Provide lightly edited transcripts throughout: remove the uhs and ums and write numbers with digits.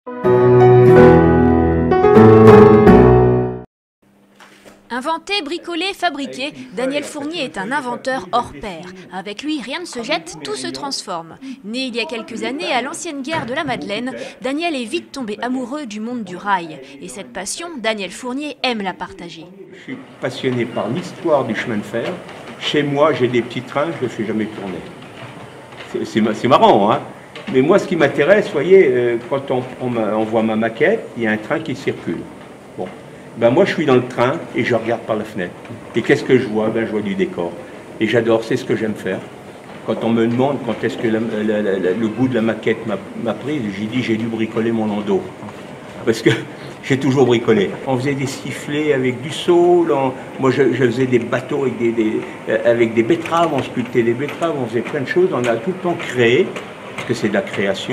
Inventé, bricolé, fabriqué, Daniel Fournier est un inventeur hors pair. Avec lui, rien ne se jette, tout se transforme. Né il y a quelques années à l'ancienne gare de la Madeleine, Daniel est vite tombé amoureux du monde du rail. Et cette passion, Daniel Fournier aime la partager. Je suis passionné par l'histoire du chemin de fer. Chez moi, j'ai des petits trains, je ne les fais jamais tourner. C'est marrant, hein? Mais moi, ce qui m'intéresse, vous voyez, quand on voit ma maquette, il y a un train qui circule. Bon. Ben moi, je suis dans le train et je regarde par la fenêtre. Et qu'est-ce que je vois? Ben, je vois du décor. Et j'adore, c'est ce que j'aime faire. Quand on me demande quand est-ce que le goût de la maquette m'a pris, j'ai dit j'ai dû bricoler mon landau. Parce que j'ai toujours bricolé. On faisait des sifflets avec du saule, moi je faisais des bateaux avec des betteraves, on sculptait des betteraves, on faisait plein de choses, on a tout le temps créé, parce que c'est de la création.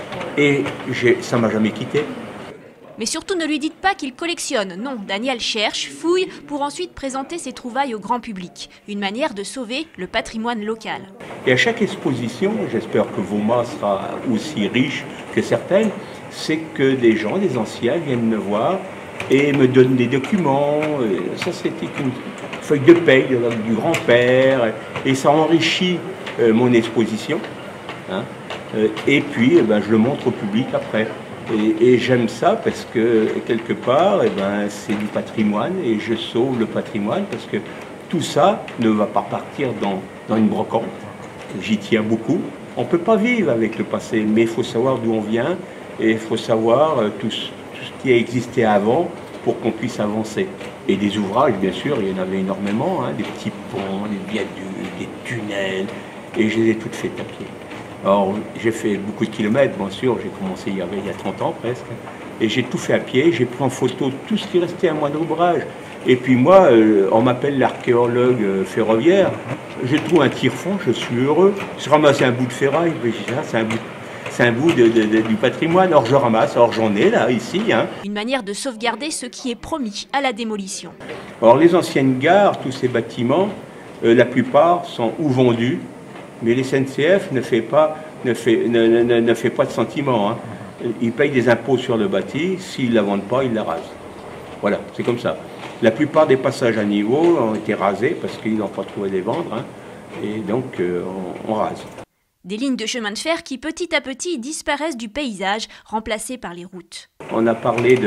Et ça ne m'a jamais quitté. Mais surtout ne lui dites pas qu'il collectionne. Non, Daniel cherche, fouille pour ensuite présenter ses trouvailles au grand public. Une manière de sauver le patrimoine local. Et à chaque exposition, j'espère que Voma sera aussi riche que certaines, c'est que des gens, des anciens viennent me voir et me donnent des documents. Ça, c'était une feuille de paye du grand-père et ça enrichit mon exposition. Hein. Et puis, je le montre au public après. Et j'aime ça parce que, quelque part, c'est du patrimoine et je sauve le patrimoine parce que tout ça ne va pas partir dans une brocante. J'y tiens beaucoup. On ne peut pas vivre avec le passé, mais il faut savoir d'où on vient et il faut savoir tout ce qui a existé avant pour qu'on puisse avancer. Et des ouvrages, bien sûr, il y en avait énormément, hein, des petits ponts, des viaducs, des tunnels, et je les ai toutes faites à pied. Alors, j'ai fait beaucoup de kilomètres, bien sûr, j'ai commencé il y a 30 ans presque, et j'ai tout fait à pied, j'ai pris en photo tout ce qui restait à moi d'ouvrage. Et puis moi, on m'appelle l'archéologue ferroviaire, je trouve un tire-fond, je suis heureux. Je ramasse un bout de ferraille, c'est un bout du patrimoine, alors je ramasse, alors j'en ai là, ici. Hein. Une manière de sauvegarder ce qui est promis à la démolition. Alors les anciennes gares, tous ces bâtiments, la plupart sont ou vendus, mais les SNCF ne fait pas de sentiment. Hein. Ils payent des impôts sur le bâti, s'ils ne la vendent pas, ils la rasent. Voilà, c'est comme ça. La plupart des passages à niveau ont été rasés parce qu'ils n'ont pas trouvé les vendre, hein, et donc on rase. Des lignes de chemin de fer qui petit à petit disparaissent du paysage, remplacées par les routes. On a parlé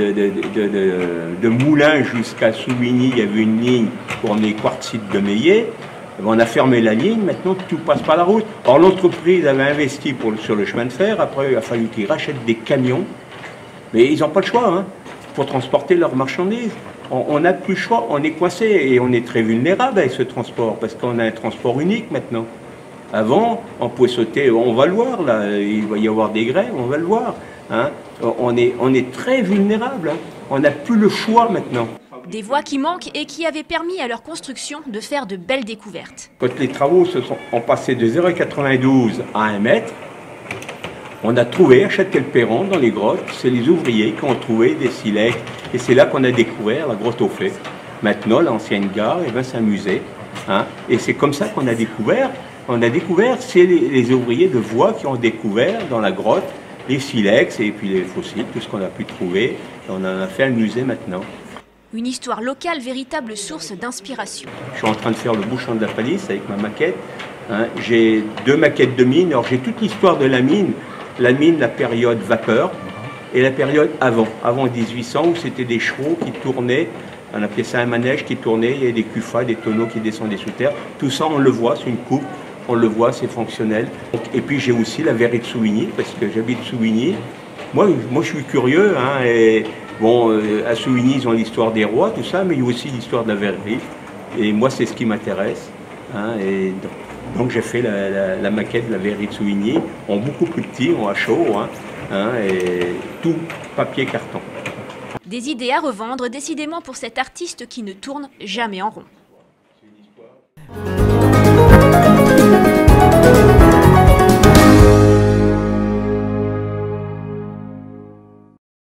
de Moulins jusqu'à Souvigny, il y avait une ligne pour les quartzites de Meillet. On a fermé la ligne, maintenant tout passe par la route. Or l'entreprise avait investi sur le chemin de fer, après il a fallu qu'ils rachètent des camions, mais ils n'ont pas le choix hein, pour transporter leurs marchandises. On n'a plus le choix, on est coincé et on est très vulnérable avec ce transport, parce qu'on a un transport unique maintenant. Avant, on pouvait sauter, on va le voir là, il va y avoir des grèves, on va le voir. Hein. On est très vulnérable, hein. On n'a plus le choix maintenant. Des voies qui manquent et qui avaient permis à leur construction de faire de belles découvertes. Quand les travaux ont passé de 0,92 à 1 mètre, on a trouvé à Châtel-Perron, dans les grottes, c'est les ouvriers qui ont trouvé des silex. Et c'est là qu'on a découvert la grotte aux fées. Maintenant, l'ancienne gare, c'est un musée. Hein, et c'est comme ça qu'on a découvert. C'est les ouvriers de voies qui ont découvert dans la grotte les silex et puis les fossiles, tout ce qu'on a pu trouver. Et on en a fait un musée maintenant. Une histoire locale, véritable source d'inspiration. Je suis en train de faire le bouchon de la palisse avec ma maquette. Hein. J'ai 2 maquettes de mine. Alors j'ai toute l'histoire de la mine, la période vapeur et la période avant 1800 où c'était des chevaux qui tournaient. On appelait ça un manège qui tournait, il y avait des cuffas, des tonneaux qui descendaient sous terre. Tout ça, on le voit, c'est une coupe, on le voit, c'est fonctionnel. Et puis j'ai aussi la verrerie de Souvigny, parce que j'habite Souvigny. Moi, je suis curieux, hein, et bon, à Souvigny, ils ont l'histoire des rois, tout ça, mais il y a aussi l'histoire de la verrerie. Et moi, c'est ce qui m'intéresse. Hein, et donc j'ai fait la maquette de la verrerie de Souvigny, en beaucoup plus petit, en HO, hein, et tout papier carton. Des idées à revendre, décidément pour cet artiste qui ne tourne jamais en rond.